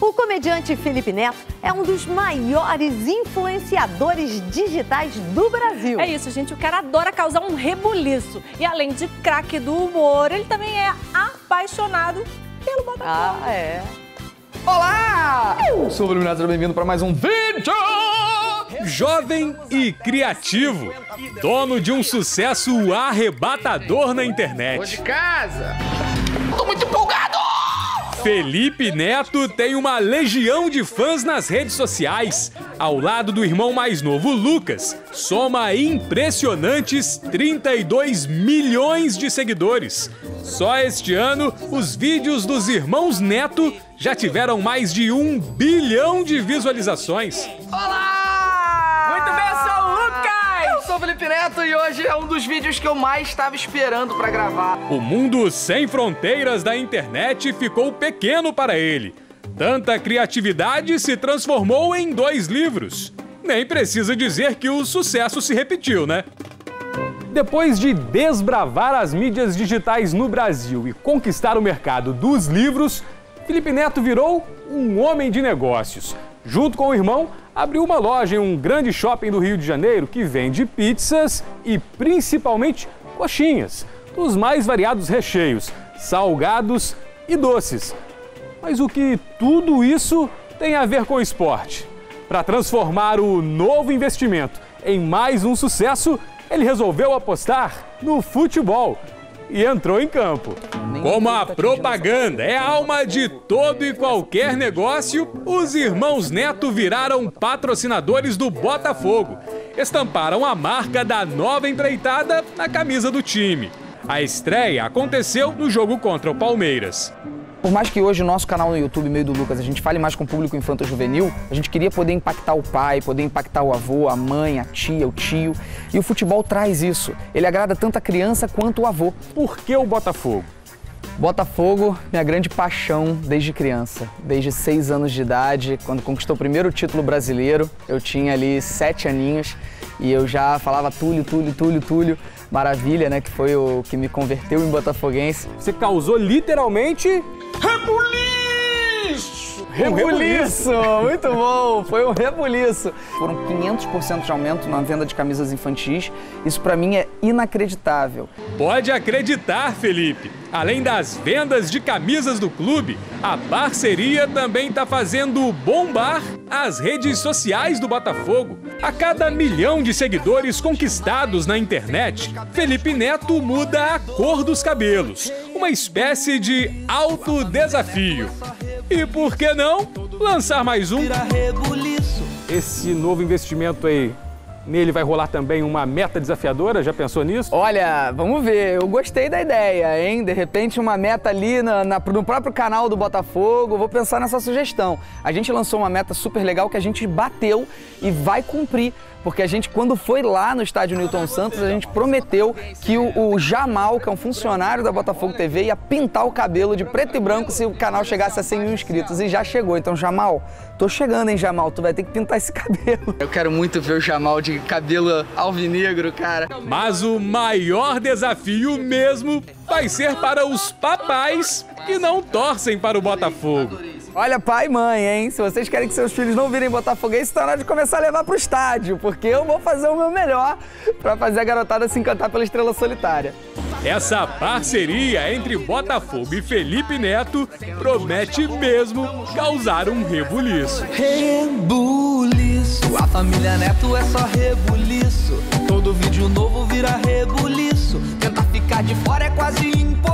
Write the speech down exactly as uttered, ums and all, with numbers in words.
O comediante Felipe Neto é um dos maiores influenciadores digitais do Brasil. É isso, gente. O cara adora causar um rebuliço. E além de craque do humor, ele também é apaixonado pelo Botafogo. Ah, é. Olá! Eu sou o Iluminado, seja bem-vindo para mais um vídeo! Jovem e criativo, dono de um sucesso arrebatador na internet. Tô de casa! Tô muito empolgado! Felipe Neto tem uma legião de fãs nas redes sociais. Ao lado do irmão mais novo, Lucas, soma impressionantes trinta e dois milhões de seguidores. Só este ano, os vídeos dos irmãos Neto já tiveram mais de um bilhão de visualizações. Olá! Muito bem, eu sou o Lucas! Eu sou o Felipe Neto e hoje é um dos vídeos que eu mais estava esperando para gravar. O mundo sem fronteiras da internet ficou pequeno para ele. Tanta criatividade se transformou em dois livros. Nem precisa dizer que o sucesso se repetiu, né? Depois de desbravar as mídias digitais no Brasil e conquistar o mercado dos livros, Felipe Neto virou um homem de negócios. Junto com o irmão, abriu uma loja em um grande shopping do Rio de Janeiro que vende pizzas e principalmente coxinhas, dos mais variados recheios, salgados e doces. Mas o que tudo isso tem a ver com o esporte? Para transformar o novo investimento em mais um sucesso, ele resolveu apostar no futebol e entrou em campo. Como a propaganda é a alma de todo e qualquer negócio, os irmãos Neto viraram patrocinadores do Botafogo. Estamparam a marca da nova empreitada na camisa do time. A estreia aconteceu no jogo contra o Palmeiras. Por mais que hoje o nosso canal no YouTube, Meio do Lucas, a gente fale mais com o público infanto-juvenil, a gente queria poder impactar o pai, poder impactar o avô, a mãe, a tia, o tio. E o futebol traz isso. Ele agrada tanto a criança quanto o avô. Por que o Botafogo? Botafogo, minha grande paixão desde criança. Desde seis anos de idade, quando conquistou o primeiro título brasileiro, eu tinha ali sete aninhos e eu já falava Túlio, Túlio, Túlio, Túlio. Maravilha, né? Que foi o que me converteu em botafoguense. Você causou literalmente... Rebuliço! Rebuliço! Muito bom! Foi um rebuliço. Foram quinhentos por cento de aumento na venda de camisas infantis. Isso pra mim é inacreditável. Pode acreditar, Felipe. Além das vendas de camisas do clube, a parceria também está fazendo bombar as redes sociais do Botafogo. A cada milhão de seguidores conquistados na internet, Felipe Neto muda a cor dos cabelos. Uma espécie de autodesafio. E por que não lançar mais um? Esse novo investimento aí, nele vai rolar também uma meta desafiadora? Já pensou nisso? Olha, vamos ver. Eu gostei da ideia, hein? De repente uma meta ali na, na, no próprio canal do Botafogo. Vou pensar nessa sugestão. A gente lançou uma meta super legal que a gente bateu e vai cumprir. Porque a gente, quando foi lá no estádio Newton Santos, a gente prometeu que o, o Jamal, que é um funcionário da Botafogo T V, ia pintar o cabelo de preto e branco se o canal chegasse a cem mil inscritos. E já chegou. Então, Jamal, tô chegando, hein, Jamal? Tu vai ter que pintar esse cabelo. Eu quero muito ver o Jamal de cabelo alvinegro, cara. Mas o maior desafio mesmo vai ser para os papais que não torcem para o Botafogo. Olha, pai e mãe, hein? Se vocês querem que seus filhos não virem botafoguenses, tá na hora de começar a levar pro estádio, porque eu vou fazer o meu melhor pra fazer a garotada se encantar pela Estrela Solitária. Essa parceria entre Botafogo e Felipe Neto promete mesmo causar um rebuliço. Rebuliço, a família Neto é só rebuliço. Todo vídeo novo vira rebuliço. Tentar ficar de fora é quase impossível.